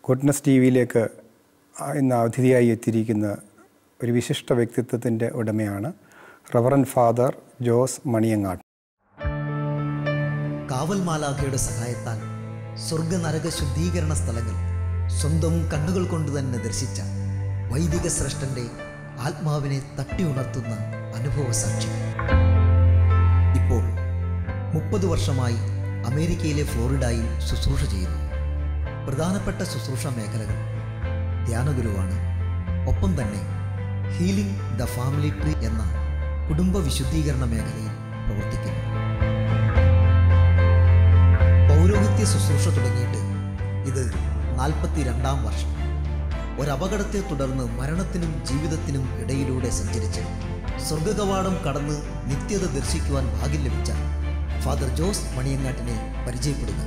Goodness T വിയിലേക്ക് ഇന്ന് അതിഥിയായി എത്തിയിരിക്കുന്ന ഒരു വിശിഷ്ട വ്യക്തിത്വത്തിൻ്റെ ഉടമയാണ് റവറൻ ഫാദർ ജോസ് മണിയങ്ങാട്ട്. കാവൽ മാലാഖയുടെ സഹായത്താൽ സ്വർഗനരക ശുദ്ധീകരണ സ്ഥലങ്ങൾ സ്വന്തം കണ്ണുകൾ കൊണ്ട് തന്നെ ദർശിച്ച വൈദിക ശ്രേഷ്ഠൻ്റെ ആത്മാവിനെ തട്ടി ഉണർത്തുന്ന അനുഭവ സാക്ഷി. ഇപ്പോൾ 30 വർഷമായി അമേരിക്കയിലെ ഫ്ലോറിഡയിൽ ശുശ്രൂഷ ചെയ്യുന്നു. പ്രധാനപ്പെട്ട ശുശ്രൂഷ മേഖലകൾ ധ്യാനഗുരുവാണ്. ഒപ്പം തന്നെ ഹീലിംഗ് ദ ഫാമിലി ട്രീ എന്ന കുടുംബ വിശുദ്ധീകരണ മേഖലയിൽ പ്രവർത്തിക്കുന്നു. പൗരോഹിത്യ ശുശ്രൂഷ തുടങ്ങിയിട്ട് ഇത് 42-ാം വർഷം. ഒരപകടത്തെ തുടർന്ന് മരണത്തിനും ജീവിതത്തിനും ഇടയിലൂടെ സഞ്ചരിച്ച് സ്വർഗകവാടം കടന്ന് നിത്യത ദർശിക്കുവാൻ ഭാഗ്യം ലഭിച്ച ഫാദർ ജോസ് മണിയങ്ങാട്ടിനെ പരിചയപ്പെടുക.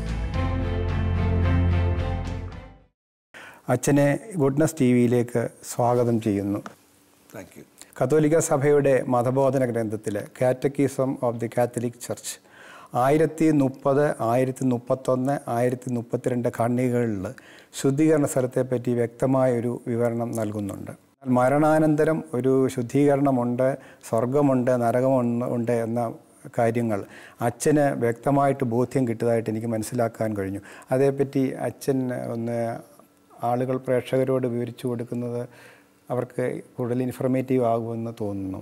അച്ഛനെ ഗുഡ്നസ് ടി വിയിലേക്ക് സ്വാഗതം ചെയ്യുന്നു. Thank you. കത്തോലിക്ക സഭയുടെ മതബോധന ഗ്രന്ഥത്തിൽ catechism of the Catholic Church 1030, 1031, 1032 ഖണ്ഡികകളിൽ ശുദ്ധീകരണ സ്ഥലത്തെപ്പറ്റി വ്യക്തമായൊരു വിവരണം നൽകുന്നുണ്ട്. മരണാനന്തരം ഒരു ശുദ്ധീകരണമുണ്ട്, സ്വർഗമുണ്ട്, നരകമുണ്ട് എന്ന കാര്യങ്ങൾ അച്ഛന് വ്യക്തമായിട്ട് ബോധ്യം കിട്ടിയതായിട്ട് എനിക്ക് മനസ്സിലാക്കാൻ കഴിഞ്ഞു. അതേപ്പറ്റി അച്ഛൻ ഒന്ന് ആളുകൾ പ്രേക്ഷകരോട് വിവരിച്ചു കൊടുക്കുന്നത് അവർക്ക് കൂടുതൽ ഇൻഫർമേറ്റീവ് ആകുമെന്ന് തോന്നുന്നു.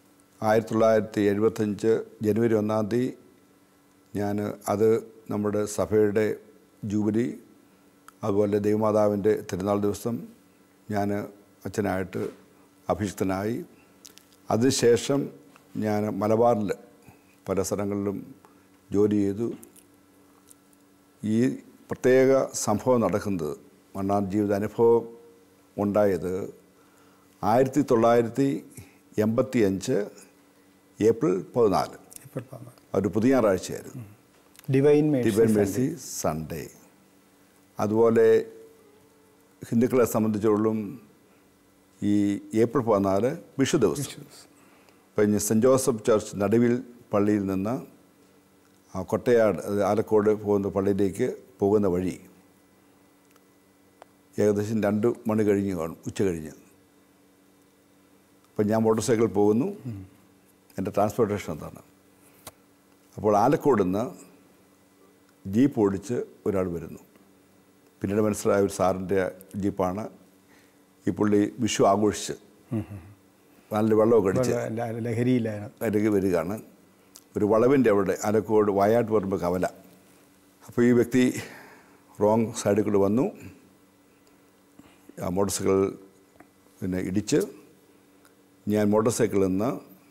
1975 ജനുവരി 1-ാം തീയതി ഞാൻ അത് നമ്മുടെ സഭയുടെ ജൂബിലി, അതുപോലെ ദൈവമാതാവിൻ്റെ തിരുനാൾ ദിവസം ഞാൻ അച്ഛനായിട്ട് അഭിഷിക്തനായി. അതിനുശേഷം ഞാൻ മലബാറിൽ പല സ്ഥലങ്ങളിലും ജോലി ചെയ്തു. ഈ പ്രത്യേക സംഭവം നടക്കുന്നത്, മരണാന ജീവിതാനുഭവം ഉണ്ടായത് 1985 ഏപ്രിൽ 14 ഒരു പുതിയ ഞായറാഴ്ചയായിരുന്നു. Divine Mercy Sunday. അതുപോലെ ഹിന്ദുക്കളെ സംബന്ധിച്ചോളം ഈ ഏപ്രിൽ 14 വിഷു ദിവസം. പിന്നെ സെൻറ്റ് ജോസഫ് ചർച്ച് നടുവിൽ പള്ളിയിൽ നിന്ന് കൊട്ടയാട്, ആലക്കോട് പോകുന്ന പള്ളിയിലേക്ക് പോകുന്ന വഴി ഏകദേശം 2 മണി കഴിഞ്ഞ് കാണും, ഉച്ച കഴിഞ്ഞ്. അപ്പം ഞാൻ മോട്ടോർ സൈക്കിൾ പോകുന്നു. എൻ്റെ ട്രാൻസ്പോർട്ടേഷൻ അതാണ്. അപ്പോൾ ആലക്കോട് നിന്ന് ജീപ്പ് ഓടിച്ച് ഒരാൾ വരുന്നു. പിന്നീട് മനസ്സിലായ ഒരു സാറിൻ്റെ ജീപ്പാണ്. ഈ പുള്ളി വിഷു ആഘോഷിച്ച് നല്ല വെള്ളമൊക്കെ അടിച്ച് ലഹരി വരികയാണ്. ഒരു വളവിൻ്റെ അവിടെ ആലക്കോട് വയനാട്ട് പറയുമ്പോൾ കവല. അപ്പോൾ ഈ വ്യക്തി റോങ് സൈഡിൽ കൂടെ വന്നു. മോട്ടോർ സൈക്കിൾ പിന്നെ ഇടിച്ച് ഞാൻ മോട്ടോർ സൈക്കിളിൽ നിന്ന്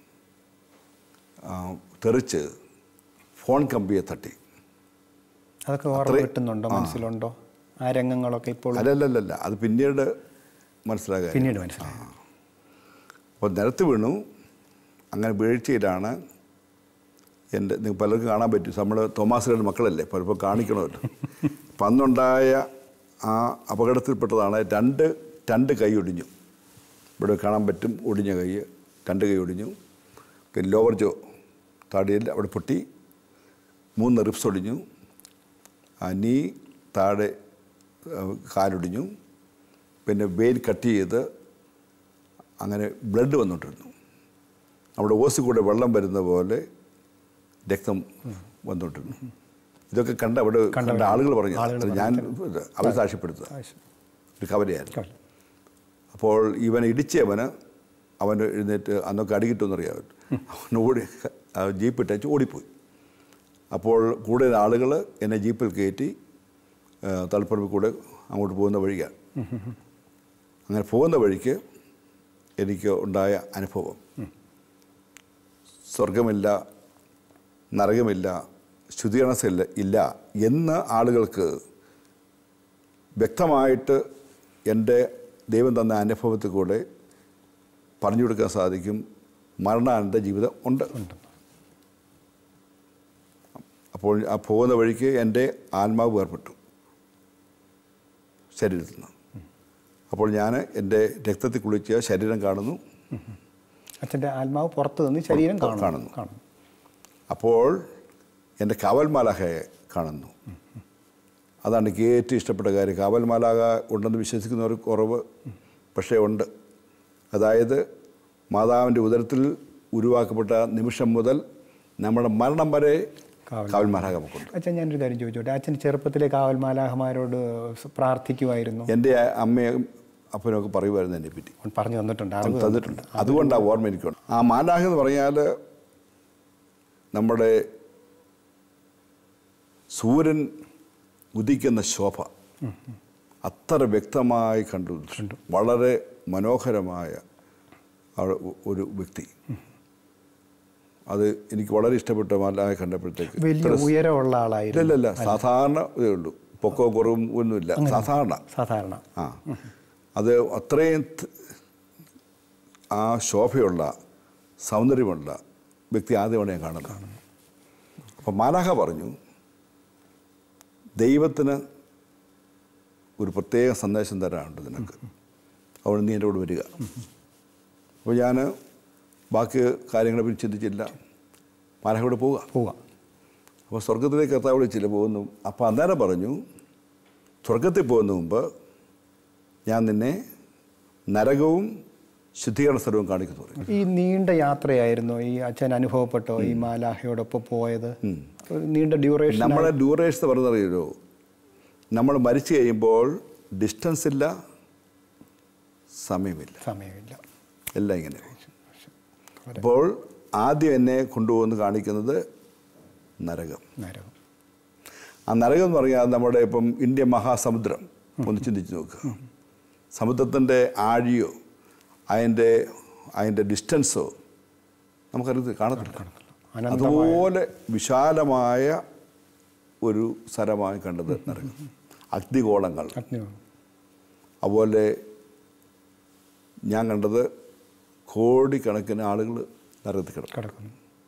തെറിച്ച് ഫോൺ കമ്പിയെ തട്ടി. അതൊക്കെ ഓർമ്മ കിട്ടുന്നുണ്ടോ, മനസ്സിലുണ്ടോ ആ രംഗങ്ങളൊക്കെ? ഇപ്പോൾ അല്ലല്ലല്ല, അത് പിന്നീട് മനസ്സിലാകാൻ. അപ്പോൾ നിലത്ത് വീണു. അങ്ങനെ വീഴ്ചയിലാണ് എൻ്റെ, നിങ്ങൾക്ക് പലർക്കും കാണാൻ പറ്റും, നമ്മൾ തോമാസുകളുടെ മക്കളല്ലേ, പലപ്പോൾ കാണിക്കണമല്ലോ. അപ്പം അന്നുണ്ടായ ആ അപകടത്തിൽപ്പെട്ടതാണ്. രണ്ട് കൈ ഒടിഞ്ഞു. ഇവിടെ കാണാൻ പറ്റും, ഒടിഞ്ഞ കൈ, 2 കൈ ഒടിഞ്ഞു. പിന്നെ ലോവർ ജോ താടിയിൽ അവിടെ പൊട്ടി. 3 റിബ്സ് ഒടിഞ്ഞു. നീ താഴെ കാലൊടിഞ്ഞു. പിന്നെ വെയിൻ കട്ട് ചെയ്ത് അങ്ങനെ ബ്ലഡ് വന്നുകൊണ്ടിരുന്നു. അവിടെ ഓസ് കൂടെ വെള്ളം വരുന്ന പോലെ രക്തം വന്നുകൊണ്ടിരുന്നു. ഇതൊക്കെ അവിടെ കണ്ട ആളുകൾ പറഞ്ഞു. ഞാൻ അവർ സാക്ഷ്യപ്പെടുത്തുക ഒരു കവലയായിരുന്നു. അപ്പോൾ ഇവനെ ഇടിച്ചവന് അവന് എഴുന്നേറ്റ് അന്നൊക്കെ അടികിട്ടുമെന്നറിയാമല്ലോ. അവൻ ജീപ്പ് ഇട്ടച്ച് ഓടിപ്പോയി. അപ്പോൾ കൂടെ ആളുകൾ എന്നെ ജീപ്പിൽ കയറ്റി തളിപ്പറമ്പിൽ കൂടെ അങ്ങോട്ട് പോകുന്ന വഴിയാണ്. അങ്ങനെ പോകുന്ന വഴിക്ക് എനിക്ക് ഉണ്ടായ അനുഭവം, സ്വർഗമില്ല, നരകമില്ല, ശുദ്ധീകരണ ഇല്ല എന്ന് ആളുകൾക്ക് വ്യക്തമായിട്ട് എൻ്റെ ദൈവം തന്ന അനുഭവത്തിൽ കൂടെ പറഞ്ഞു കൊടുക്കാൻ സാധിക്കും. മരണാനന്തര ജീവിതം ഉണ്ട്. അപ്പോൾ ആ പോകുന്ന വഴിക്ക് എൻ്റെ ആത്മാവ് വേർപെട്ടു ശരീരത്തിൽ നിന്ന്. അപ്പോൾ ഞാൻ എൻ്റെ രക്തത്തിൽ കുളിച്ച ശരീരം കാണുന്നു. അച്ഛൻ്റെ ആത്മാവ് പുറത്ത് നിന്ന് ശരീരം കാണുന്നു. അപ്പോൾ എൻ്റെ കാവൽ മാലാഖയെ കാണുന്നു. അതാണ് എനിക്ക് ഏറ്റവും ഇഷ്ടപ്പെട്ട കാര്യം. കാവൽ മാലാഖ ഉണ്ടെന്ന് വിശ്വസിക്കുന്നവർ കുറവ്, പക്ഷേ ഉണ്ട്. അതായത് മാതാവിൻ്റെ ഉദരത്തിൽ ഉരുവാക്കപ്പെട്ട നിമിഷം മുതൽ നമ്മുടെ മരണം വരെ കാവൽ മാലാഖ നമുക്കുണ്ട്. അച്ഛൻ ഞാനൊരു കാര്യം ചോദിച്ചോട്ടെ, അച്ഛൻ ചെറുപ്പത്തിലെ കാവൽ മാലാഖമാരോട് പ്രാർത്ഥിക്കുമായിരുന്നു? എൻ്റെ അമ്മയും അപ്പനൊക്കെ പറയുമായിരുന്നു എന്നെ പറ്റി, പറഞ്ഞു തന്നിട്ടുണ്ട്. അതുകൊണ്ടാണ് ഓർമ്മ എനിക്കുണ്ട്. ആ മാലാഖ എന്ന് പറഞ്ഞാൽ നമ്മുടെ സൂര്യൻ ഉദിക്കുന്ന ശോഭ അത്ര വ്യക്തമായി കണ്ടു. വളരെ മനോഹരമായ ഒരു വ്യക്തി. അത് എനിക്ക് വളരെ ഇഷ്ടപ്പെട്ട മാലാഖ കണ്ടപ്പോഴത്തേക്ക്. വലിയ ഉയരമുള്ള ആളായിരുന്നു? ഇല്ല, സാധാരണ ഇതേ ഉള്ളൂ, പൊക്കോ കുറവും ഒന്നുമില്ല, സാധാരണ. ആ, അത് അത്രയും ആ ശോഭയുള്ള സൗന്ദര്യമുള്ള വ്യക്തി ആദ്യമാണ് ഞാൻ കാണുന്നത്. അപ്പം മാലാഖ പറഞ്ഞു, ദൈവത്തിന് ഒരു പ്രത്യേക സന്ദേശം തരാനുണ്ട് നിനക്ക്, അവിടെ നീ എൻ്റെ കൂടെ വരിക. അപ്പോൾ ഞാൻ ബാക്കി കാര്യങ്ങളെപ്പറ്റി ചിന്തിച്ചില്ല, മാലാഖയോട് പോവുക. അപ്പോൾ സ്വർഗത്തിലേക്ക് കർത്താവ് വിളിച്ചില്ല, പോകുന്നു. അപ്പോൾ അന്നേരം പറഞ്ഞു, സ്വർഗത്തിൽ പോകുന്ന മുമ്പ് ഞാൻ നിന്നെ നരകവും ശുദ്ധീകരണ സ്ഥലവും കാണിക്കുന്നു. ഈ നീണ്ട യാത്രയായിരുന്നു ഈ അച്ഛൻ അനുഭവപ്പെട്ടോ ഈ മാലാഖയോടൊപ്പം പോയത്? നീണ്ട ഡ്യൂറേഷൻ. നമ്മുടെ ഡ്യൂറേഷൻ പറഞ്ഞറിയോ, നമ്മൾ മരിച്ചു കഴിയുമ്പോൾ ഡിസ്റ്റൻസ് ഇല്ല, സമയമില്ല, എല്ലാം ഇങ്ങനെ. അപ്പോൾ ആദ്യം എന്നെ കൊണ്ടുപോകുന്ന കാണിക്കുന്നത് നരകം. ആ നരകം എന്ന് പറഞ്ഞാൽ നമ്മുടെ ഇപ്പം ഇന്ത്യൻ മഹാസമുദ്രം ഒന്ന് ചിന്തിച്ച് നോക്കുക. സമുദ്രത്തിൻ്റെ ആഴിയോ അതിൻ്റെ ഡിസ്റ്റൻസോ നമുക്കറിയത് കാണത്തില്ല. അതുപോലെ വിശാലമായ ഒരു സ്ഥലമായി കണ്ടത് നരകം. അഗ്നിഗോളങ്ങൾ. അതുപോലെ ഞാൻ കണ്ടത് കോടിക്കണക്കിന് ആളുകൾ നരകത്തിൽ കിടക്കുന്നു.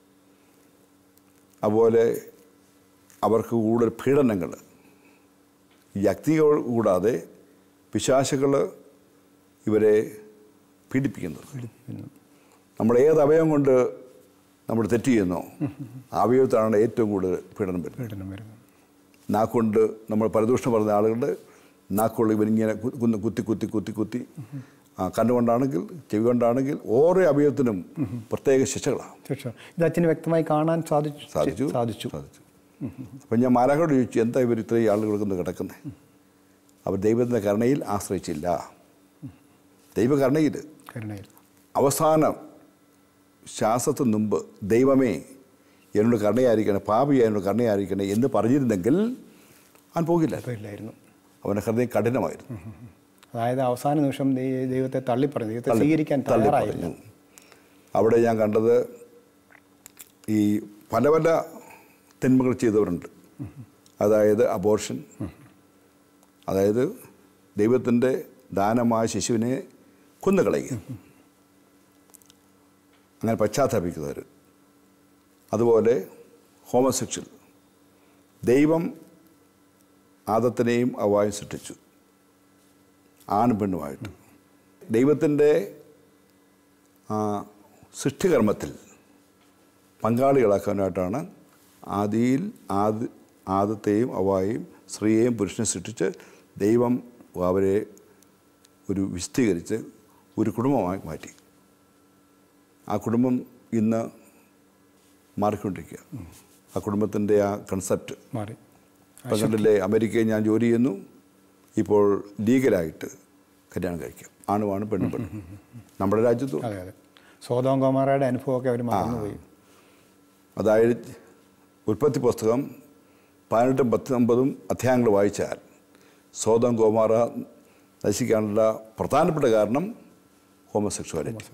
അതുപോലെ അവർക്ക് കൂടുതൽ പീഡനങ്ങൾ. ഈ അഗ്നികൾ കൂടാതെ പിശാചുകൾ ഇവരെ പീഡിപ്പിക്കുന്നത്. നമ്മൾ ഏത് അവയവം കൊണ്ട് നമ്മൾ തെറ്റ് ചെയ്യുന്നോ ആ അവയവത്തിലാണ് ഏറ്റവും കൂടുതൽ പീഡനം വരുന്നത്. നാക്കുകൊണ്ട് നമ്മൾ പരദൂഷണം പറഞ്ഞ ആളുകളുടെ നാക്കുകൊണ്ട് ഇവരിങ്ങനെ കുത്തി കണ്ണുകൊണ്ടാണെങ്കിൽ ചെവി കൊണ്ടാണെങ്കിൽ ഓരോ അവയവത്തിനും പ്രത്യേക ശിക്ഷകളാണ്. ഇത് അച്ഛന് വ്യക്തമായി കാണാൻ സാധിച്ചു. അപ്പം ഞാൻ മാലാഖയോട് ചോദിച്ചു, എന്താ ഇവർ ഇത്രയും ആളുകൾക്കൊന്ന് കിടക്കുന്നത്? അവർ ദൈവത്തിൻ്റെ കരുണയിൽ ആശ്രയിച്ചില്ല. ദൈവകരുണയിൽ അവസാനം ശ്വാസത്തിന് മുമ്പ് ദൈവമേ എന്നോട് കരുണയായിരിക്കണേ, പാപിയായ എന്നോട് കരുണയായിരിക്കണേ എന്ന് പറഞ്ഞിരുന്നെങ്കിൽ അവൻ പോകില്ലായിരുന്നു. അവൻ്റെ ഹൃദയം കഠിനമായിരുന്നു. അതായത് അവസാന നിമിഷം ദൈവത്തെ തള്ളിപ്പറഞ്ഞു, ദൈവത്തെ സ്വീകരിക്കാൻ തയ്യാറായിരുന്നു. അവിടെ ഞാൻ കണ്ടത് ഈ പല പല തിന്മകൾ ചെയ്തവരുണ്ട്. അതായത് അബോർഷൻ, അതായത് ദൈവത്തിൻ്റെ ദാനമായ ശിശുവിനെ കൊന്നുകളയുക, അങ്ങനെ പശ്ചാത്തപിക്കുന്നവർ. അതുപോലെ ഹോമോസെക്ഷൽ. ദൈവം ആദത്തിനെയും ഹവ്വായും സൃഷ്ടിച്ചു, ആണും പെണ്ണുമായിട്ട്. ദൈവത്തിൻ്റെ സൃഷ്ടികർമ്മത്തിൽ പങ്കാളികളാക്കാനായിട്ടാണ് ആദത്തെയും ഹവ്വായെയും സ്ത്രീയെയും പുരുഷനെ സൃഷ്ടിച്ച് ദൈവം അവരെ ഒരു വിശദീകരിച്ച് ഒരു കുടുംബമായി മാറ്റി. ആ കുടുംബം ഇന്ന് മാറിക്കൊണ്ടിരിക്കുക. ആ കുടുംബത്തിൻ്റെ ആ കൺസെപ്റ്റ് മാറി. ഇപ്പം കണ്ടില്ലേ, അമേരിക്കയിൽ ഞാൻ ജോലി ചെയ്യുന്നു, ഇപ്പോൾ ലീഗലായിട്ട് കല്യാണം കഴിക്കാം, ആണുമാണ് പെണ്ണും. നമ്മുടെ രാജ്യത്തും സോദോം ഗൊമോറയുടെ അനുഭവമൊക്കെ അവർ മറന്നുപോയി. അതായത് ഉൽപ്പത്തി പുസ്തകം 18, 19 അധ്യായങ്ങൾ വായിച്ചാൽ സോദോം ഗൊമോറ നശിക്കാനുള്ള പ്രധാനപ്പെട്ട കാരണം ഹോമോസെക്ഷുവാലിറ്റി.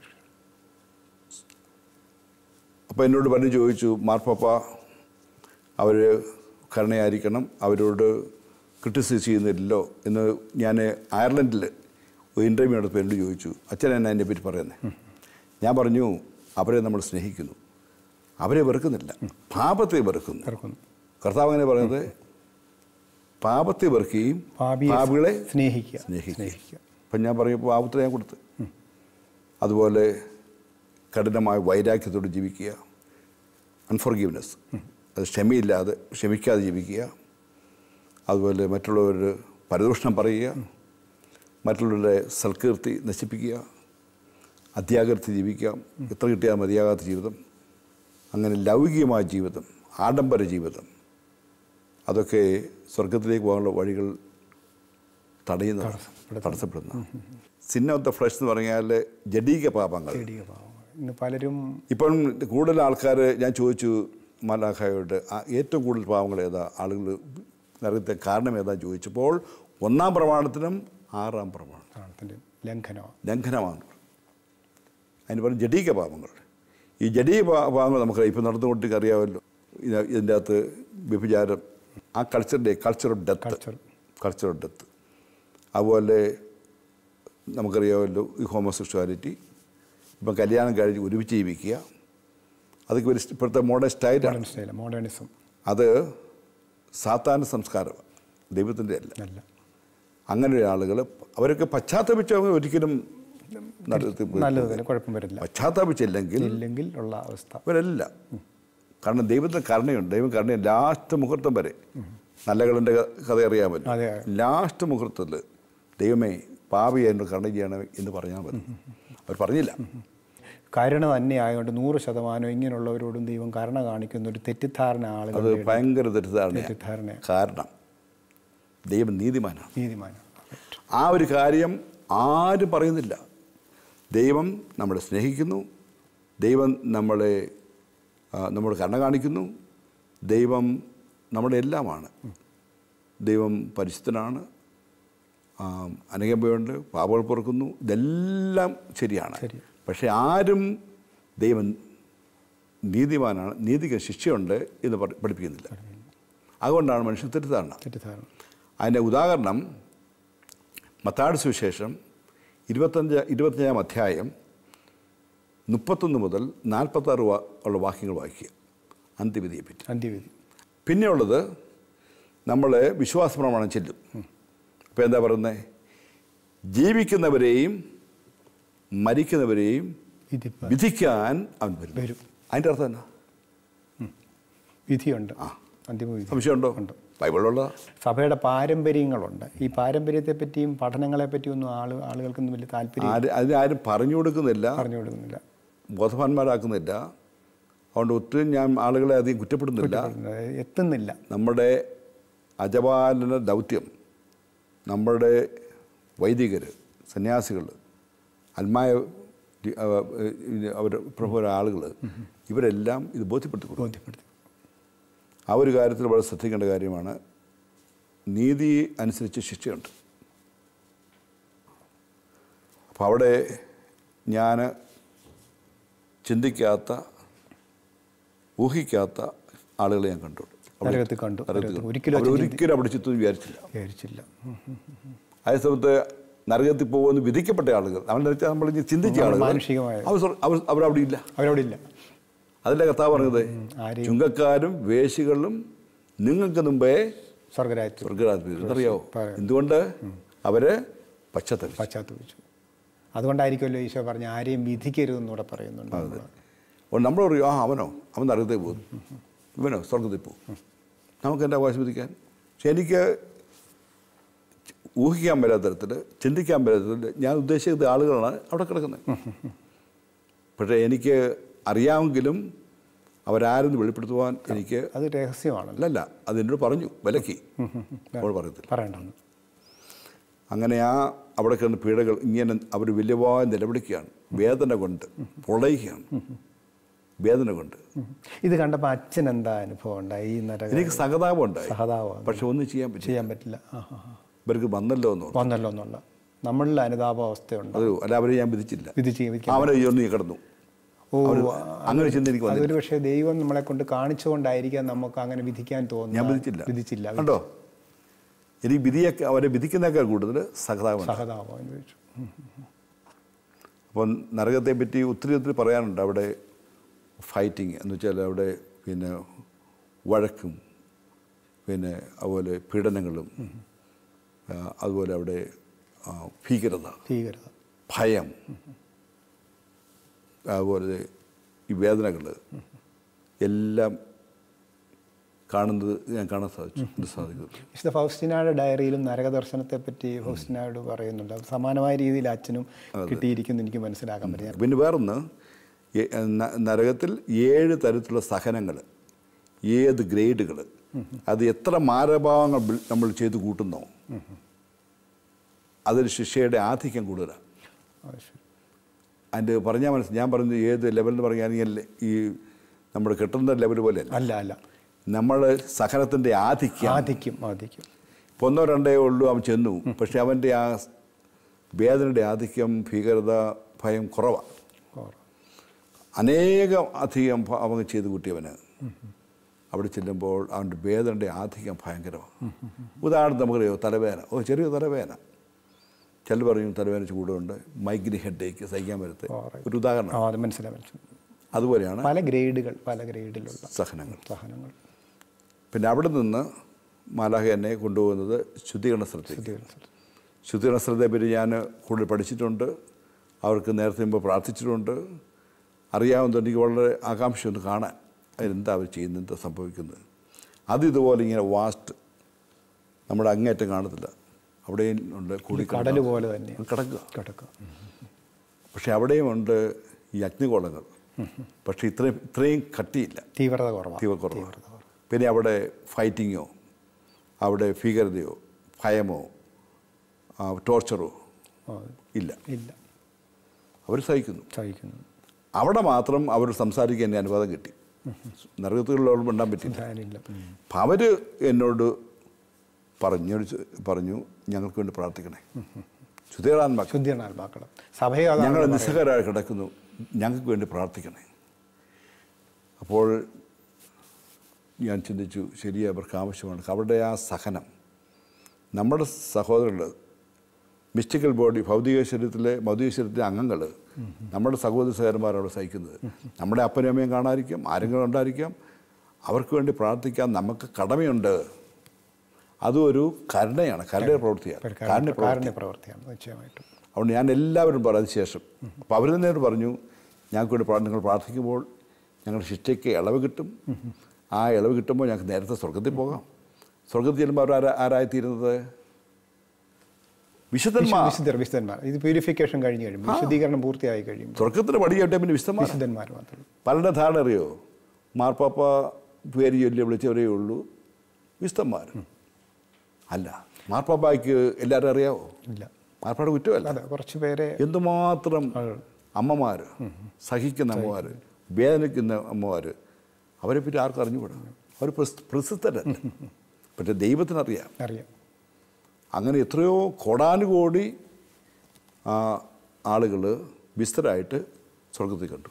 അപ്പോൾ എന്നോട് പറഞ്ഞു ചോദിച്ചു, മാർപ്പാപ്പ അവർ കരുണയായിരിക്കണം, അവരോട് ക്രിട്ടിസൈസ് ചെയ്യുന്നില്ലല്ലോ എന്ന്. ഞാൻ അയർലൻഡിൽ ഒരു ഇൻ്റർവ്യൂ നടത്തിയപ്പോൾ എന്നോട് ചോദിച്ചു, അച്ഛൻ എന്നെ അതിനെ പറ്റി പറയുന്നത്. ഞാൻ പറഞ്ഞു, അവരെ നമ്മൾ സ്നേഹിക്കുന്നു, അവരെ വെറുക്കുന്നില്ല, പാപത്തെ വെറുക്കുന്നു. കർത്താവ് അങ്ങനെ പറയുന്നത്, പാപത്തെ വെറുക്കുകയും പാപികളെ സ്നേഹിക്കുക. അപ്പം ഞാൻ പറയുമ്പോൾ പാപത്തെ ഞാൻ കൊടുത്ത്. അതുപോലെ കഠിനമായ വൈരാഗ്യത്തോട് ജീവിക്കുക, അൺഫോർഗീവ്നെസ്, അത് ക്ഷമിക്കാതെ ജീവിക്കുക. അതുപോലെ മറ്റുള്ളവർ പരദൂഷണം പറയുക, മറ്റുള്ളവരുടെ സൽകീർത്തി നശിപ്പിക്കുക, അത്യാകൃതി ജീവിക്കാം, എത്ര കിട്ടിയാൽ മതിയാകാത്ത ജീവിതം, അങ്ങനെ ലൗകികമായ ജീവിതം, ആഡംബര ജീവിതം, അതൊക്കെ സ്വർഗത്തിലേക്ക് പോകാനുള്ള വഴികൾ തടസ്സപ്പെടുന്നു. സിൻ ഓഫ് ദ ഫ്ലഷ് എന്ന് പറഞ്ഞാൽ ജഡീക പാപങ്ങൾ. ഇന്ന് പലരും ഇപ്പം കൂടുതൽ ആൾക്കാർ, ഞാൻ ചോദിച്ചു മാലാഖയോട് ഏറ്റവും കൂടുതൽ പാവങ്ങൾ ഏതാ, ആളുകൾ നരകത്തെ കാരണം ഏതാന്ന് ചോദിച്ചപ്പോൾ 1-ാം പ്രമാണത്തിനും 6-ാം പ്രമാണത്തിൻ്റെ ലംഘനമാണ്. അതിന് പറഞ്ഞ ജഡീക പാപങ്ങൾ. ഈ ജഡീക പാപങ്ങൾ നമുക്ക് ഇപ്പം നടന്നുകൊണ്ടിരിക്കുക അറിയാമല്ലോ. ഇതിൻ്റെ അകത്ത് വ്യഭിചാരം, ആ കൾച്ചർ ഓഫ് ഡെത്ത്. അതുപോലെ നമുക്കറിയാമല്ലോ ഈ ഹോമോസെക്ഷുവാലിറ്റി, ഇപ്പം കല്യാണം കഴിഞ്ഞ് ഒരുമിച്ച് ജീവിക്കുക, അതൊക്കെ ഒരു ഇപ്പോഴത്തെ മോഡേണിസം. അത് സാത്താൻ്റെ സംസ്കാരമാണ്, ദൈവത്തിൻ്റെ അല്ല. അങ്ങനെ ആളുകൾ അവരൊക്കെ പശ്ചാത്തപിച്ചവർ ഒരിക്കലും കുഴപ്പം വരില്ല. പശ്ചാത്തപിച്ചില്ലെങ്കിൽ ഉള്ള അവസ്ഥ അവരല്ല. കാരണം ദൈവത്തിന് കരുണയുണ്ട്. ദൈവം കരുണയും ലാസ്റ്റ് മുഹൂർത്തം വരെ. നല്ലകളുടെ കഥ അറിയാമല്ലോ. ലാസ്റ്റ് മുഹൂർത്തത്തിൽ ദൈവമേ പാപി എന്നോട് കരുണ ചെയ്യണം എന്ന് പറഞ്ഞാൽ മതി. അവർ പറഞ്ഞില്ല. കരുണ തന്നെ ആയതുകൊണ്ട് 100% ഇങ്ങനെയുള്ളവരോടും ദൈവം കരുണ കാണിക്കുന്ന ഒരു തെറ്റിദ്ധാരണ ആളുകൾ, അത് ഭയങ്കര തെറ്റിദ്ധാരണ. കാരണം ദൈവം നീതിമാനാണ്. ആ ഒരു കാര്യം ആരും പറയുന്നില്ല. ദൈവം നമ്മളെ സ്നേഹിക്കുന്നു, ദൈവം നമ്മളോട് കരുണ കാണിക്കുന്നു, ദൈവം നമ്മുടെ എല്ലാമാണ്. ദൈവം പരിശുദ്ധനാണ്, അനുകമ്പയുണ്ട്, പാപങ്ങൾ പൊറുക്കുന്നു, ഇതെല്ലാം ശരിയാണ്. പക്ഷേ ആരും ദൈവം നീതിമാനാണ്, നീതിക്ക് ശിക്ഷയുണ്ട് എന്ന് പഠിപ്പിക്കുന്നില്ല. അതുകൊണ്ടാണ് മനുഷ്യൻ തെറ്റിദ്ധാരണ. അതിൻ്റെ ഉദാഹരണം മത്തായിയുടെ സുവിശേഷം 25-ാം അധ്യായം 31 മുതൽ 46 ഉള്ള വാക്യങ്ങൾ വായിക്കുക. അന്ത്യവിധിയെപ്പറ്റി. പിന്നെയുള്ളത് നമ്മൾ വിശ്വാസ പ്രമാണം ചെല്ലും. അപ്പോൾ എന്താ പറയുന്നത്? ജീവിക്കുന്നവരെയും മരിക്കുന്നവരെയും വിധിക്കാൻ അവൻ വരും. അതിൻ്റെ അർത്ഥം എന്നാ? വിധിയുണ്ട്. സംശയമുണ്ടോ? ബൈബിളിലുള്ള സഭയുടെ പാരമ്പര്യങ്ങളുണ്ട്. ഈ പാരമ്പര്യത്തെ പറ്റിയും പഠനങ്ങളെ പറ്റിയും ഒന്നും ആളുകൾക്കൊന്നും വലിയ താല്പര്യം, അതിനാരും പറഞ്ഞു കൊടുക്കുന്നില്ല, ബോധവാന്മാരാക്കുന്നില്ല. അതുകൊണ്ട് ഒത്തിരി ഞാൻ ആളുകളെ അധികം കുറ്റപ്പെടുന്നില്ല. നമ്മുടെ അജപാലന ദൗത്യം, നമ്മുടെ വൈദികർ, സന്യാസികൾ, ആത്മായ അവർ പ്രമുഖ ആളുകൾ, ഇവരെല്ലാം ഇത് ബോധ്യപ്പെടുത്തി. ആ ഒരു കാര്യത്തിൽ വളരെ ശ്രദ്ധിക്കേണ്ട കാര്യമാണ്. നീതി അനുസരിച്ച് ശിക്ഷയുണ്ട്. അപ്പോൾ അവിടെ ഞാൻ ചിന്തിക്കാത്ത, ഊഹിക്കാത്ത ആളുകളെ ഞാൻ കണ്ടു. ഒരിക്കലും അവിടെ ചിത്രം വിചാരിച്ചില്ല. അതേ സമയത്ത് നരകത്തിൽ പോകുമെന്ന് വിധിക്കപ്പെട്ട ആളുകൾ, നമ്മൾ ചിന്തിച്ച ആളുകൾ, അവരവിടെ ഇല്ല. അതിൻ്റെ കർത്താവ് പറഞ്ഞത്, ചുങ്കക്കാരും വേശികളും നിങ്ങൾക്ക് മുമ്പേ സ്വർഗരാജ്യത്തിൽ. അറിയാവോ എന്തുകൊണ്ട്? അവര് പശ്ചാത്തപിച്ചു. അതുകൊണ്ടായിരിക്കുമല്ലോ ഈശോ പറഞ്ഞ ആരെയും വിധിക്കരുതെന്നൂടെ പറയുന്നുണ്ട്. നമ്മൾ പറയും, അവൻ നരകത്തിൽ പോകും, ഇവനോ സ്വർഗത്തിൽ പോകും, നമുക്ക് എൻ്റെ അവകാശം വിധിക്കാൻ. പക്ഷെ എനിക്ക് ഊഹിക്കാൻ പറ്റാത്ത തരത്തിൽ, ചിന്തിക്കാൻ പറ്റാത്ത തരത്തിൽ ഞാൻ ഉദ്ദേശിക്കുന്ന ആളുകളാണ് അവിടെ കിടക്കുന്നത്. പക്ഷേ എനിക്ക് അറിയാമെങ്കിലും അവരാരെന്ന് വെളിപ്പെടുത്തുവാൻ എനിക്ക് അത് രഹസ്യമാണ്. അല്ല, അത് എന്നോട് പറഞ്ഞു, വിലക്കി. അവൾ പറയത്തില്ല. അങ്ങനെ അവിടെ കിടന്ന പീഡകൾ ഇങ്ങനെ അവർ വലിയവായ നിലവിളിക്കുകയാണ്, വേദന കൊണ്ട് പൊളയുകയാണ്, വേദന കൊണ്ട്. ഇത് കണ്ടപ്പോൾ അച്ഛൻ എന്താ അനുഭവം ഉണ്ടായി? എനിക്ക് സഹതാപം ഉണ്ടായി. പക്ഷെ ഒന്നും ചെയ്യാൻ പറ്റില്ല. ഇവർക്ക് വന്നല്ലോ എന്നുള്ള നമ്മളിൽ അനുതാപാവസ്ഥയുണ്ട്. അല്ല, അവരെ ഞാൻ വിധിച്ചില്ല, അവരെ നീ കിടന്നു. അങ്ങനെ ചിന്തിക്ക് അതൊരു പക്ഷേ ദൈവം നമ്മളെ കൊണ്ട് കാണിച്ചുകൊണ്ടായിരിക്കാം നമുക്ക് അങ്ങനെ വിധിക്കാൻ തോന്നുന്നു. ഞാൻ വിധിച്ചില്ല കണ്ടോ. എനിക്ക് അവരെ വിധിക്കുന്നേക്കാൾ കൂടുതൽ സഹതാപം. അപ്പം നരകത്തെ പറ്റി ഒത്തിരി പറയാനുണ്ട്. അവിടെ ഫൈറ്റിങ് എന്ന് വെച്ചാൽ അവിടെ പിന്നെ വഴക്കും, പിന്നെ അതുപോലെ പീഡനങ്ങളും, അതുപോലെ അവിടെ ഭീകരത, ഭയം, അതുപോലെ ഈ വേദനകൾ എല്ലാം കാണുന്നത് ഞാൻ കാണാൻ സാധിക്കും. വിശുദ്ധ ഫൗസ്റ്റിനായുടെ ഡയറിയിലും നരകദർശനത്തെപ്പറ്റി ഫൗസ്റ്റിനായോട് പറയുന്നുണ്ട്. സമാനമായ രീതിയിൽ അച്ഛനും കിട്ടിയിരിക്കുന്നു എനിക്ക് മനസ്സിലാക്കാൻ പറ്റും. പിന്നെ വേറൊന്ന്, നരകത്തിൽ 7 തരത്തിലുള്ള സഹനങ്ങൾ, 7 ഗ്രേഡുകൾ, അത് എത്ര മാരഭാവങ്ങൾ നമ്മൾ ചെയ്ത് കൂട്ടുന്നോ അതൊരു ശിക്ഷയുടെ ആധിക്യം കൂടുതലാണ്. അതിൻ്റെ പറഞ്ഞാൽ ഞാൻ പറഞ്ഞു ഏത് ലെവലെന്ന് പറയുകയാണെങ്കിൽ ഈ നമ്മൾ കെട്ടുന്ന ലെവൽ പോലെ അല്ല, നമ്മൾ സഹനത്തിൻ്റെ ആധിക്യം. ഇപ്പോൾ 1 2 ഉള്ളൂ അവൻ ചെന്നു, പക്ഷെ അവൻ്റെ ആ വേദനയുടെ ആധിക്യം, ഭീകരത, ഭയം കുറവാണ്. അധികം അവൻ ചെയ്ത് കൂട്ടിയവന് അവിടെ ചെല്ലുമ്പോൾ അവൻ്റെ വേദനയുടെ ആധിക്യം ഭയങ്കരമാണ്. ഉദാഹരണം നമുക്കറിയോ, തലവേദന, ചെറിയ തലവേദന, ചില പറയും തലവേദന ചൂടുണ്ട്, മൈഗ്രെയിൻ ഹെഡേക്ക് സഹിക്കാൻ പറ്റത്തെ ഒരു ഉദാഹരണം. മനസ്സിലായി. അതുപോലെയാണ് പല ഗ്രേഡിലുള്ള സഹനങ്ങൾ. പിന്നെ അവിടെ നിന്ന് മാലാഖ എന്നെ കൊണ്ടുപോകുന്നത് ശുദ്ധീകരണ സ്ഥലത്തേക്ക്. ശുദ്ധീകരണ സ്ഥലത്തെപ്പറ്റി ഞാൻ കൂടുതൽ പഠിച്ചിട്ടുണ്ട്, അവർക്ക് നേരത്തെ മുമ്പ് പ്രാർത്ഥിച്ചിട്ടുണ്ട്. അറിയാവുന്ന എനിക്ക് വളരെ ആകാംക്ഷയൊന്ന് കാണാൻ അതിലെന്താ അവർ ചെയ്യുന്നത്, എന്താ സംഭവിക്കുന്നത്. ഇതുപോലെ ഇങ്ങനെ വാസ്റ്റ് നമ്മുടെ അങ്ങേറ്റം കാണത്തില്ല, അവിടെയും ഉണ്ട് കൂടി കടൽ പോലെ തന്നെ കിടക്കുക. പക്ഷെ അവിടെയും ഉണ്ട് ഈ അഗ്നികോളങ്ങൾ, പക്ഷെ ഇത്രയും കട്ടിയില്ല, തീവ്രത കുറവാണ്. പിന്നെ അവിടെ ഫൈറ്റിങ്ങോ, അവിടെ ഭീകരതയോ, ഭയമോ, ടോർച്ചറോ ഇല്ല. അവർ സഹിക്കുന്നു. അവിടെ മാത്രം അവർ സംസാരിക്കാൻ എൻ്റെ അനുവാദം കിട്ടി. നരകത്തുകളിലോട് മിണ്ടാൻ പറ്റില്ല. അപ്പം അവർ എന്നോട് പറഞ്ഞു ഞങ്ങൾക്ക് വേണ്ടി പ്രാർത്ഥിക്കണേ, ശുദ്ധീകരണാത്മാക്കൾ ഞങ്ങൾ നിസ്സഹരായി കിടക്കുന്നു, ഞങ്ങൾക്ക് വേണ്ടി പ്രാർത്ഥിക്കണേ. അപ്പോൾ ഞാൻ ചിന്തിച്ചു, ശരി, അവർക്ക് ആവശ്യമാണ്. അവരുടെ ആ സഹനം, നമ്മുടെ സഹോദരങ്ങൾ, മിസ്റ്റിക്കൽ ബോഡി, ഭൗതിക ശരീരത്തിലെ അംഗങ്ങൾ, നമ്മുടെ സഹോദര സഹോദരന്മാരാണ് സഹിക്കുന്നത്. നമ്മുടെ അപ്പനും അമ്മയും കാണാതിരിക്കാം, ആരെങ്കിലും ഉണ്ടായിരിക്കാം, അവർക്ക് വേണ്ടി പ്രാർത്ഥിക്കാൻ നമുക്ക് കടമയുണ്ട്. അതും ഒരു കരുണയാണ്, കാരുണ്യ പ്രവൃത്തിയാണ് നിശ്ചയമായിട്ടും. അതുകൊണ്ട് ഞാൻ എല്ലാവരും പറഞ്ഞതിന് ശേഷം അപ്പോൾ അവർ തന്നെയോട് പറഞ്ഞു, ഞങ്ങൾക്ക് വേണ്ടി നിങ്ങൾ പ്രാർത്ഥിക്കുമ്പോൾ ഞങ്ങളുടെ ശിക്ഷയ്ക്ക് ഇളവ് കിട്ടും. ആ ഇളവ് കിട്ടുമ്പോൾ ഞങ്ങൾക്ക് നേരത്തെ സ്വർഗത്തിൽ പോകാം. സ്വർഗത്തിൽ ചെല്ലുമ്പോൾ അവർ ആരായിത്തീരുന്നത് വിശുദ്ധന്മാർ. ഇത് പ്യൂരിഫിക്കേഷൻ കഴിഞ്ഞ് കഴിയും, വിശുദ്ധീകരണം പൂർത്തിയായി കഴിയും. സ്വർഗത്തിന് പടിയായിട്ട് പിന്നെ വിശുദ്ധന്മാർ മാത്രം. പലരുടെ ധാരണ അറിയോ, മാർപ്പാപ്പ പേര് ചൊല്ലി വിളിച്ചവരേ ഉള്ളൂ വിശുദ്ധന്മാർ. അല്ല, മാർപ്പാപ്പയ്ക്ക് എല്ലാവരും അറിയാവോ? ഇല്ല. മാർപ്പാപ്പയുടെ കുറ്റമല്ല, കുറച്ച് പേരെ. എന്തുമാത്രം അമ്മമാർ, സഹിക്കുന്ന അമ്മമാർ, വേദനിക്കുന്ന അമ്മമാർ, അവരെപ്പറ്റി ആർക്കും അറിഞ്ഞുകൂടാ. അവർ പ്രസിദ്ധരല്ല, പക്ഷേ ദൈവത്തിനറിയാം. അങ്ങനെ എത്രയോ കോടാനുകോടി ആളുകൾ വിസ്തരായിട്ട് സ്വർഗത്തിൽ കണ്ടു.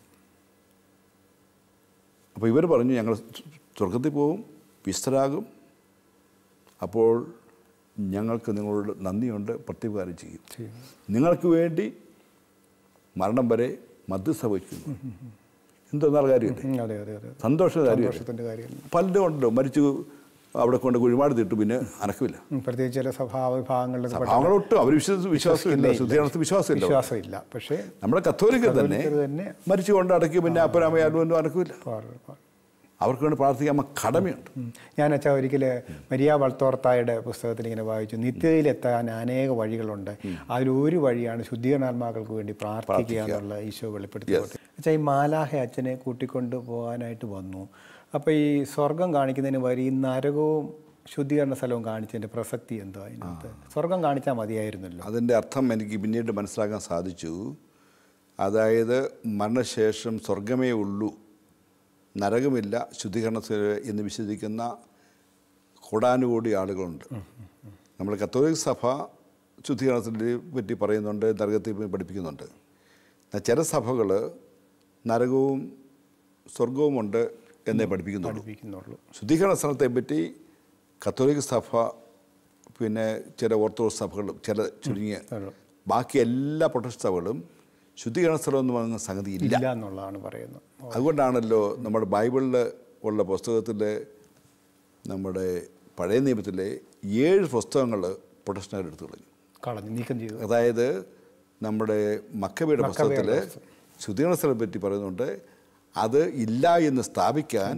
അപ്പോൾ ഇവർ പറഞ്ഞു, ഞങ്ങൾ സ്വർഗത്തിൽ പോവും, വിസ്തരാകും, അപ്പോൾ ഞങ്ങൾക്ക് നിങ്ങളോട് നന്ദിയുണ്ട്, പ്രത്യുപകാരം ചെയ്യും. നിങ്ങൾക്ക് വേണ്ടി മരണം വരെ മധ്യസ്ഥ വഹിക്കുന്നു. എന്തെന്നാൽ കാര്യമില്ലേ, സന്തോഷത്തിൻ്റെ കാര്യം. പലരും ഉണ്ടല്ലോ, മരിച്ചു അവിടെ കൊണ്ട് കുഴിമാടിത്തിട്ട് പിന്നെ അനക്കമില്ല. പ്രത്യേകിച്ച് ചില സ്വഭാവങ്ങളൊട്ടും അവർ വിശ്വാസമില്ല. പക്ഷേ നമ്മുടെ കത്തോലിക്കർ തന്നെ മരിച്ചു കൊണ്ട് അടക്കി പിന്നെ അപ്പനാമയാലും ഒന്നും അനക്കില്ല. അവർക്ക് വേണ്ടി പ്രാർത്ഥിക്കാൻ കടമയുണ്ട്. ഞാൻ വെച്ചാൽ ഒരിക്കൽ മരിയ വൾത്തോർത്തായുടെ പുസ്തകത്തിൽ ഇങ്ങനെ വായിച്ചു, നിത്യതയിലെത്താൻ അനേക വഴികളുണ്ട്, അതിലൊരു വഴിയാണ് ശുദ്ധീകരണാത്മാക്കൾക്ക് വേണ്ടി പ്രാർത്ഥിക്കുക എന്നുള്ള ഈശോ വെളിപ്പെടുത്തി. വെച്ചാൽ ഈ മാലാഹ അച്ഛനെ കൂട്ടിക്കൊണ്ട് പോകാനായിട്ട് വന്നു. അപ്പോൾ ഈ സ്വർഗം കാണിക്കുന്നതിന് വരി നരകവും ശുദ്ധീകരണ സ്ഥലവും കാണിച്ചതിൻ്റെ പ്രസക്തി എന്തോ? അതിനകത്ത് സ്വർഗം കാണിച്ചാൽ മതിയായിരുന്നല്ലോ. അതിൻ്റെ അർത്ഥം എനിക്ക് പിന്നീട് മനസ്സിലാക്കാൻ സാധിച്ചു. അതായത് മരണശേഷം സ്വർഗമേ ഉള്ളൂ, നരകമില്ല, ശുദ്ധീകരണത്തിൽ എന്ന് വിശ്വസിക്കുന്ന കോടാനുകോടി ആളുകളുണ്ട്. നമ്മൾ കത്തോലിക് സഭ ശുദ്ധീകരണത്തിനെ പറ്റി പറയുന്നുണ്ട്, നരകത്തെ പഠിപ്പിക്കുന്നുണ്ട്. ചില സഭകൾ നരകവും സ്വർഗവുമുണ്ട് എന്നേ പഠിപ്പിക്കുന്നുള്ളൂ. ശുദ്ധീകരണ സ്ഥലത്തെപ്പറ്റി കത്തോലിക് സഭ, പിന്നെ ചില ഓർത്തഡോക്സ് സഭകളും, ചില ചുരുങ്ങിയ ബാക്കി എല്ലാ പ്രൊട്ടസ്റ്റന്റ് സഭകളും ശുദ്ധീകരണ സ്ഥലമൊന്നും അങ്ങനെ സംഗതി ഇല്ല എന്നുള്ളതാണ് പറയുന്നത്. അതുകൊണ്ടാണല്ലോ നമ്മുടെ ബൈബിളിൽ ഉള്ള പുസ്തകത്തിൽ, നമ്മുടെ പഴയ നിയമത്തിലെ 7 പുസ്തകങ്ങൾ പ്രൊട്ടസ്റ്റന്റുകാർ എടുത്തു കളഞ്ഞു, നീക്കം ചെയ്തു. അതായത് നമ്മുടെ മക്കബയുടെ പുസ്തകത്തിൽ ശുദ്ധീകരണ സ്ഥലത്തെ പറ്റി പറയുന്നുണ്ട്, അത് ഇല്ല എന്ന് സ്ഥാപിക്കാൻ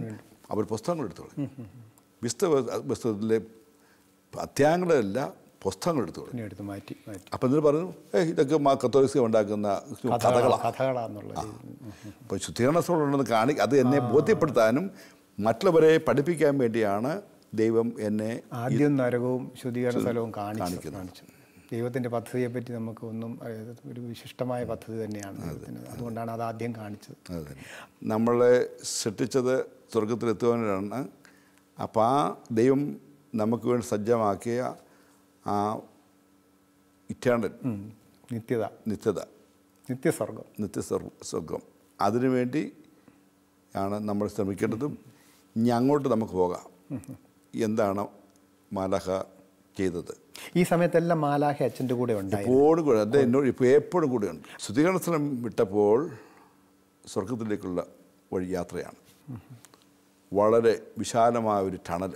അവർ പുസ്തകങ്ങൾ എടുത്തോളൂ. പുസ്തകത്തിലെ അധ്യായങ്ങളല്ല, പുസ്തകങ്ങൾ എടുത്തോളൂ. എടുത്ത് മാറ്റി അപ്പം എന്നിട്ട് പറഞ്ഞു ഇതൊക്കെ കത്തോലിക്ക ഉണ്ടാക്കുന്ന കഥകളാണെന്നുള്ളത്. അപ്പോൾ ശുദ്ധീകരണ സ്ഥലമുണ്ടെന്ന് അത് എന്നെ ബോധ്യപ്പെടുത്താനും മറ്റുള്ളവരെ പഠിപ്പിക്കാൻ വേണ്ടിയാണ് ദൈവം എന്നെ ആദ്യം നരകവും ശുദ്ധീകരണ സ്ഥലവും കാണിച്ചു. ദൈവത്തിൻ്റെ പദ്ധതിയെപ്പറ്റി നമുക്ക് ഒന്നും ഒരു വിശിഷ്ടമായ പദ്ധതി തന്നെയാണ് ദൈവത്തിന്. അതുകൊണ്ടാണ് അത് ആദ്യം കാണിച്ചത്. അതെ, നമ്മളെ സൃഷ്ടിച്ചത് സ്വർഗത്തിലെത്തുവാനാണ്. അപ്പോൾ ആ ദൈവം നമുക്ക് വേണ്ടി സജ്ജമാക്കിയ ആ ഇറ്റേണൽ നിത്യസ്വർഗം അതിനുവേണ്ടി ആണ് നമ്മൾ ശ്രമിക്കേണ്ടതും. ഇനി അങ്ങോട്ട് നമുക്ക് പോകാം. എന്താണ് മാലാഖ ചെയ്തത്? ഈ സമയത്തെല്ലാം മാലാഖ അച്ഛൻ്റെ കൂടെ ഉണ്ട്, എപ്പോഴും കൂടെ. അത് എന്നോട് ഇപ്പോൾ എപ്പോഴും കൂടെയുണ്ട്. ശുദ്ധീകരണ സ്ഥലം വിട്ടപ്പോൾ സ്വർഗത്തിലേക്കുള്ള വഴി യാത്രയാണ്. വളരെ വിശാലമായ ഒരു ടണൽ.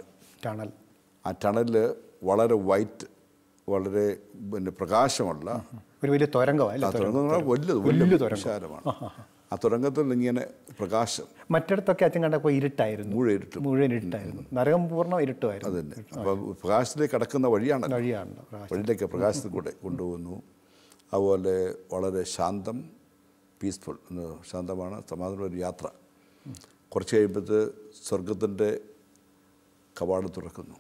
ആ ടണലിൽ വളരെ വൈറ്റ്, വളരെ പ്രകാശമുള്ള ഒരു വലിയ തുരങ്കമാണ്. വലിയ വിശാലമാണ്. ആ തുരങ്കത്തിൽ ഇങ്ങനെ പ്രകാശം. മറ്റിടത്തൊക്കെ അച്ഛൻ കണ്ടപ്പോൾ ഇരുട്ടായിരുന്നു, മുഴുവൻ ഇരുട്ടായിരുന്നു. നരകം പൂർണ്ണം ഇരുട്ടുമായിരുന്നു. അതന്നെ. അപ്പോൾ പ്രകാശത്തിലേക്ക് കടക്കുന്ന വഴിയാണ്. വഴിയിലേക്ക് പ്രകാശത്തിൽ കൂടെ കൊണ്ടുപോകുന്നു. അതുപോലെ വളരെ ശാന്തം, പീസ്ഫുൾ, ശാന്തമാണ്, സമാധാനമുള്ള ഒരു യാത്ര. കുറച്ച് കഴിയുമ്പോൾ സ്വർഗത്തിൻ്റെ കവാടം തുറക്കുന്നു.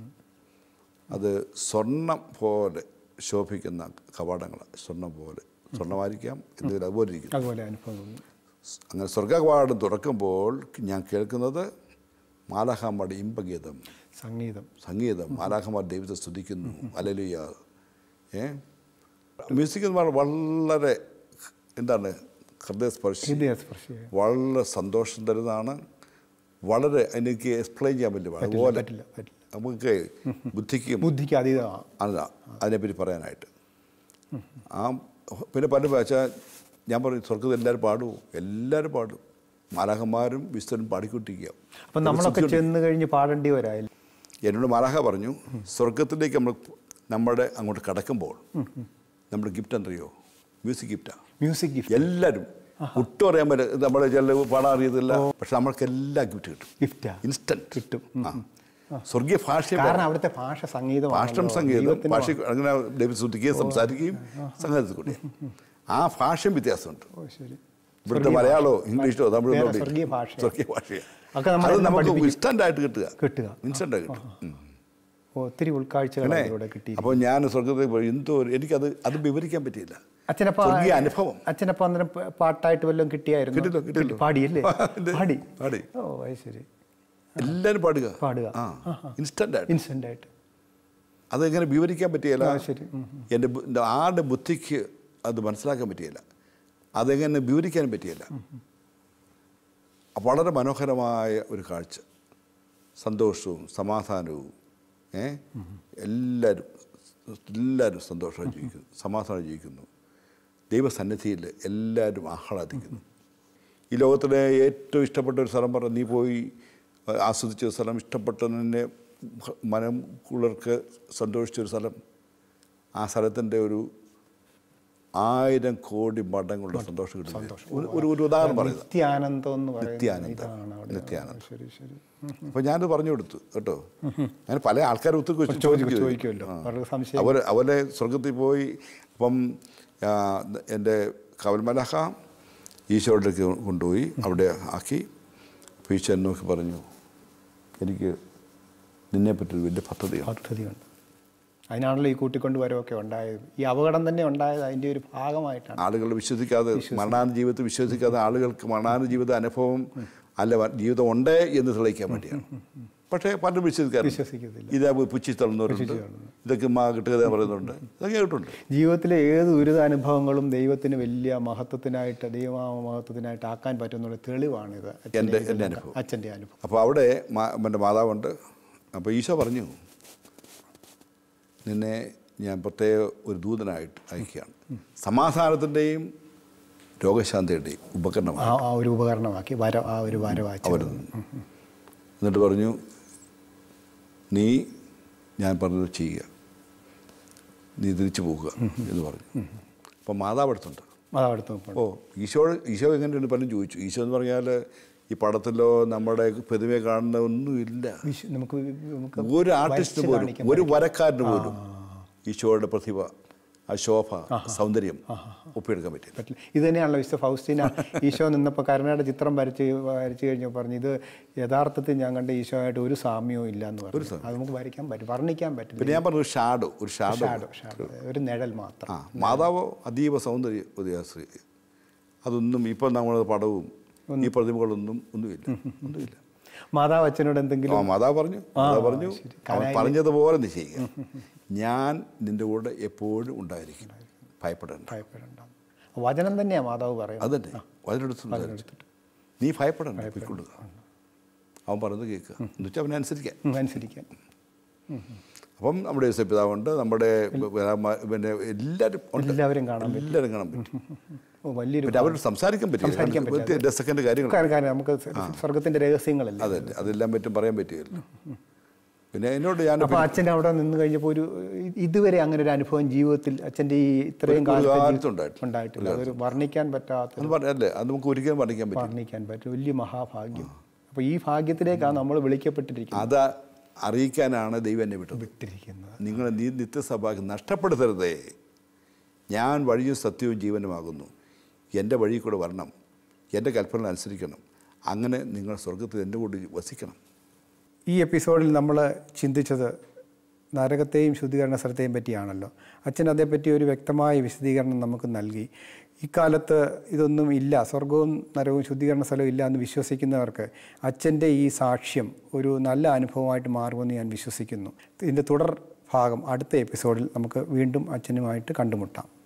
അത് സ്വർണം പോലെ ശോഭിക്കുന്ന കവാടങ്ങൾ. സ്വർണം പോലെ, സ്വർണ്ണമായിരിക്കാം, എന്തെങ്കിലും അതുപോലെ ഇരിക്കും. അങ്ങനെ സ്വർഗ കവാടം തുറക്കുമ്പോൾ ഞാൻ കേൾക്കുന്നത് മാലാഖമാരുടെ ഇമ്പഗീതം, സംഗീതം. മാലാഖമാർ ദൈവത്തെ സ്തുതിക്കുന്നു. ഹല്ലേലൂയ. മ്യൂസിക് എന്ന് പറഞ്ഞാൽ വളരെ എന്താണ്, ഹൃദയസ്പർശി, വളരെ സന്തോഷം തരുന്നതാണ്. വളരെ എനിക്ക് എക്സ്പ്ലെയിൻ ചെയ്യാൻ പറ്റില്ല. അതുപോലെ നമുക്ക് ബുദ്ധിക്ക് അതീതമാണ് അതിനെപ്പറ്റി പറയാനായിട്ട്. പിന്നെ പല വെച്ചാൽ ഞാൻ പറയും സ്വർഗത്തിൽ എല്ലാവരും പാടും. മാലാഖമാരും വിശുദ്ധരും പാടിക്കൊണ്ടിരിക്കുക. അപ്പം നമ്മളൊക്കെ ചെന്ന് കഴിഞ്ഞ് പാടേണ്ടി വരാം. എന്നോട് മാലാഖ പറഞ്ഞു, സ്വർഗത്തിലേക്ക് നമ്മുടെ അങ്ങോട്ട് കടക്കുമ്പോൾ നമ്മുടെ ഗിഫ്റ്റ് എന്തറിയോ? Music gift. എല്ലാവരും ഒട്ടും അറിയാൻ പറ്റില്ല. നമ്മുടെ ചില പാടാൻ അറിയത്തില്ല, പക്ഷെ നമ്മൾക്കെല്ലാം ഗിഫ്റ്റ് കിട്ടും. ഇൻസ്റ്റന്റ് കിട്ടും. സ്വർഗീയ ഭാഷ, അവിടുത്തെ ഭാഷ സംഗീതം, ഭാഷ അങ്ങനെ ദൈവം ശ്രദ്ധിക്കുകയും സംസാരിക്കുകയും സംഗീതത്തിൽ കൂടി. ആ ഭാഷയും വ്യത്യാസമുണ്ട്. ഇവിടുത്തെ മലയാളമോ ഇംഗ്ലീഷോ തമിഴോ സ്വർഗീയ ഭാഷയാണ്. അത് നമുക്ക് ഇൻസ്റ്റന്റ് ആയിട്ട് കിട്ടുക. ഇൻസ്റ്റന്റ് കിട്ടും. ഒത്തിരി ഉൾക്കാഴ്ചകളെ കിട്ടി. അപ്പോൾ ഞാൻ സ്വർഗത്തിൽ പോയി എനിക്കത് വിവരിക്കാൻ പറ്റിയില്ല. അനുഭവം. അച്ഛനപ്പം അന്നേരം പാട്ടായിട്ട് വല്ലതും കിട്ടിയായിരുന്നു? പാടിയല്ലേ? പാടി. ഓ ശരി. എല്ലാവരും പാടുക. ഇൻസ്റ്റന്റ് ആയിട്ട്. അതെങ്ങനെ വിവരിക്കാൻ പറ്റിയല്ല. എൻ്റെ ആരുടെ ബുദ്ധിക്ക് അത് മനസ്സിലാക്കാൻ പറ്റിയില്ല. അതെങ്ങനെ വിവരിക്കാനും പറ്റിയില്ല. വളരെ മനോഹരമായ ഒരു കാഴ്ച. സന്തോഷവും സമാധാനവും. എല്ലാവരും സന്തോഷമായി ജീവിക്കുന്നു, സമാധാനം ജീവിക്കുന്നു. ദൈവസന്നിധിയിൽ എല്ലാവരും ആഹ്ലാദിക്കുന്നു. ഈ ലോകത്തിലെ ഏറ്റവും ഇഷ്ടപ്പെട്ട ഒരു സ്ഥലം പറഞ്ഞാൽ, നീ പോയി ആസ്വദിച്ച സ്ഥലം, ഇഷ്ടപ്പെട്ടതിനെ മനം കുളിർക്ക് സന്തോഷിച്ചൊരു സ്ഥലം, ആ സ്ഥലത്തിൻ്റെ ഒരു 1000 കോടി മടങ്ങളുടെ സന്തോഷം കിട്ടും. ഒരു ഉദാഹരണം പറയുന്നത് നിത്യാനന്ദം. അപ്പോൾ ഞാനത് പറഞ്ഞു കൊടുത്തു കേട്ടോ. ഞാൻ പല ആൾക്കാരും ഒത്തിരി ചോദിക്കുമല്ലോ. അവരെ സ്വർഗത്തിൽ പോയി. അപ്പം എൻ്റെ കവൽമലാഖ ഈശോയിലേക്ക് കൊണ്ടുപോയി അവിടെ ആക്കി. അപ്പോൾ ഈശോ എന്നൊക്കെ പറഞ്ഞു, എനിക്ക് നിന്നെപ്പറ്റൊരു വലിയ പദ്ധതിയുണ്ട്. അതിനാണല്ലോ ഈ കൂട്ടിക്കൊണ്ടുവരവൊക്കെ ഉണ്ടായത്. ഈ അപകടം തന്നെ ഉണ്ടായത് അതിൻ്റെ ഒരു ഭാഗമായിട്ടാണ്. ആളുകൾ മരണാനുജീവിതത്തിൽ വിശ്വസിക്കാതെ ആളുകൾക്ക് മരണാനുജീവിത അനുഭവം ജീവിതം ഉണ്ട് എന്ന് തെളിയിക്കാൻ വേണ്ടിയാണ്. പക്ഷേ പലരും വിശ്വസിക്കത്തില്ല. ഇത് പുച്ഛി തള്ളുന്നവരുണ്ട്, ഇതൊക്കെ കിട്ടുക പറയുന്നുണ്ട്, ഇതൊക്കെ കേട്ടിട്ടുണ്ട്. ജീവിതത്തിലെ ഏത് ദുരിതാനുഭവങ്ങളും ദൈവത്തിന് വലിയ മഹത്വത്തിനായിട്ട് ആക്കാൻ പറ്റുന്നുള്ള തെളിവാണിത്. എൻ്റെ അനുഭവം, അച്ഛൻ്റെ അനുഭവം. അപ്പോൾ അവിടെ എൻ്റെ മാതാവുണ്ട്. അപ്പോൾ ഈശോ പറഞ്ഞു, നിന്നെ ഞാൻ പ്രത്യേക ഒരു ദൂതനായിട്ട് അയക്കുകയാണ്. സമാധാനത്തിൻ്റെയും രോഗശാന്തിയുടെയും ഉപകരണമാക്കി അവർ. എന്നിട്ട് പറഞ്ഞു, നീ ഞാൻ പറഞ്ഞത് ചെയ്യുക, നീ തിരിച്ചു പോകുക എന്ന് പറഞ്ഞു. അപ്പോൾ മാതാവ് അടുത്തുണ്ട്. ഈശോ എങ്ങനെയുണ്ട് പലരും ചോദിച്ചു. ഈശോ എന്ന് പറഞ്ഞാൽ ഈ പടത്തിലോ നമ്മുടെ പ്രതിമയെ കാണുന്ന ഒന്നുമില്ല. നമുക്ക് ഒരു ആർട്ടിസ്റ്റിന് പോലും, ഒരു വരക്കാരന് പോലും ഈശോയുടെ പ്രതിഭ, ആ ശോഭ, സൗന്ദര്യം ഒപ്പിയെടുക്കാൻ പറ്റില്ല. ഇത് തന്നെയാണല്ലോ വിശുദ്ധ ഫൗസ്റ്റീന ഈശോ നിന്നപ്പോൾ കരുണയുടെ ചിത്രം വരച്ച് കഴിഞ്ഞപ്പോൾ പറഞ്ഞു, ഇത് യഥാർത്ഥത്തിൽ ഞാൻ കണ്ട ഈശോയായിട്ട് ഒരു സാമ്യവും ഇല്ല എന്ന് പറഞ്ഞു. അത് നമുക്ക് വരയ്ക്കാൻ പറ്റും, വർണ്ണിക്കാൻ പറ്റും. പിന്നെ ഞാൻ പറഞ്ഞു ഒരു ഷാഡോ, ഒരു നിഴൽ മാത്രം. മാതാവോ അതീവ സൗന്ദര്യ ഉദയാശ്രീ. അതൊന്നും ഇപ്പോൾ നമ്മൾ പടവും ഈ പ്രതിമകളൊന്നും ഒന്നുമില്ല. മാതാവ് അച്ഛനോട് എന്തെങ്കിലും? മാതാവ് പറഞ്ഞു അവൻ പറഞ്ഞതുപോലെ നീ ചെയ്യുക. ഞാൻ നിൻ്റെ കൂടെ എപ്പോഴും ഉണ്ടായിരിക്കും, ഭയപ്പെടേണ്ട. വചനം തന്നെയാണ് മാതാവ് പറയുന്നത്. അതന്നെ വചനെടുത്ത് നീ ഭയപ്പെടേണ്ട, പോയിക്കൊള്ളുക. അവൻ പറയുന്നത് കേൾക്കുക, എന്നുവെച്ചാൽ അവനെ അനുസരിക്കാൻ. അപ്പം നമ്മുടെ പിതാവുണ്ട്, നമ്മുടെ പിന്നെ എല്ലാവരും കാണാൻ പറ്റും. അവരോട് സംസാരിക്കാൻ പറ്റും. സെക്കൻഡ് കാര്യങ്ങൾ നമുക്ക് സ്വർഗത്തിന്റെ രഹസ്യങ്ങളല്ല. അതല്ലേ, അതെല്ലാം പറ്റും, പറയാൻ പറ്റുകയല്ലോ. പിന്നെ എന്നോട് അപ്പോൾ അച്ഛൻ അവിടെ നിന്ന് കഴിഞ്ഞപ്പോൾ ഇതുവരെ അങ്ങനെ ഒരു അനുഭവം ജീവിതത്തിൽ അച്ഛൻ്റെ ഈ ഇത്രയും കാലത്ത് ഉണ്ടായിട്ടില്ല. അതൊരു വർണ്ണിക്കാൻ പറ്റാത്ത, അല്ലേ, അത് നമുക്ക് ഒരിക്കലും വർണ്ണിക്കാൻ പറ്റും. വലിയ മഹാഭാഗ്യം. അപ്പോൾ ഈ ഭാഗ്യത്തിലേക്കാണ് നമ്മൾ വിളിക്കപ്പെട്ടിരിക്കുന്നത്. അത് അറിയിക്കാനാണ് ദൈവം എന്നെ വിട്ടിരിക്കുന്നത്. നിങ്ങളെ നീ നിത്യസഭാഗ്യം നഷ്ടപ്പെടുത്തരുതേ. ഞാൻ വഴിയും സത്യവും ജീവനുമാകുന്നു. എൻ്റെ വഴി കൂടെ വരണം, എൻ്റെ കൽപ്പന അനുസരിക്കണം. അങ്ങനെ നിങ്ങൾ സ്വർഗത്തിൽ എൻ്റെ കൂടെ വസിക്കണം. ഈ എപ്പിസോഡിൽ നമ്മൾ ചിന്തിച്ചത് നരകത്തെയും ശുദ്ധീകരണ സ്ഥലത്തെയും പറ്റിയാണല്ലോ. അച്ഛൻ അതേപ്പറ്റി ഒരു വ്യക്തമായ വിശദീകരണം നമുക്ക് നൽകി. ഇക്കാലത്ത് ഇതൊന്നും ഇല്ല, സ്വർഗവും നരകവും ശുദ്ധീകരണ സ്ഥലവും ഇല്ല എന്ന് വിശ്വസിക്കുന്നവർക്ക് അച്ഛൻ്റെ ഈ സാക്ഷ്യം ഒരു നല്ല അനുഭവമായിട്ട് മാറുമെന്ന് ഞാൻ വിശ്വസിക്കുന്നു. ഇതിൻ്റെ തുടർ ഭാഗം അടുത്ത എപ്പിസോഡിൽ നമുക്ക് വീണ്ടും അച്ഛനുമായിട്ട് കണ്ടുമുട്ടാം.